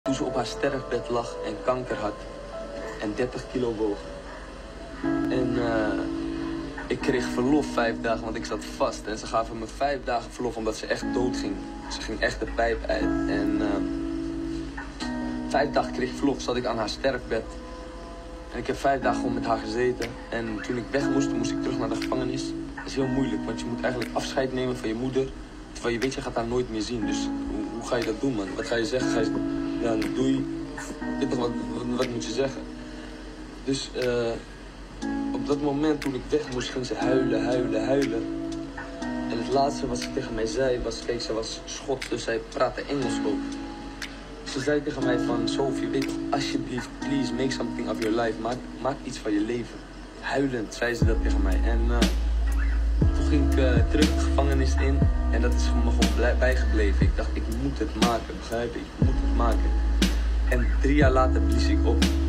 Toen ze op haar sterfbed lag en kanker had en 30 kilo woog. En ik kreeg verlof 5 dagen, want ik zat vast. En ze gaven me 5 dagen verlof omdat ze echt dood ging. Ze ging echt de pijp uit. En 5 dagen kreeg ik verlof, zat ik aan haar sterfbed. En ik heb 5 dagen gewoon met haar gezeten. En toen ik weg moest, moest ik terug naar de gevangenis. Dat is heel moeilijk, want je moet eigenlijk afscheid nemen van je moeder. Terwijl je weet, je gaat haar nooit meer zien. Dus hoe ga je dat doen, man? Wat ga je zeggen? Ga je, ja, doei. Wat moet je zeggen? Dus op dat moment toen ik weg moest, ging ze huilen, huilen, huilen. En het laatste wat ze tegen mij zei was, kijk, ze was Schot, dus zij praatte Engels ook. Ze zei tegen mij van, Sophie, weet toch, alsjeblieft, please, make something of your life. Maak iets van je leven. Huilend zei ze dat tegen mij. En toen ging ik terug de gevangenis in. En dat is me gewoon bijgebleven. Ik dacht, ik moet het maken, begrijp je? Ik moet het maken. En 3 jaar later blies ik op.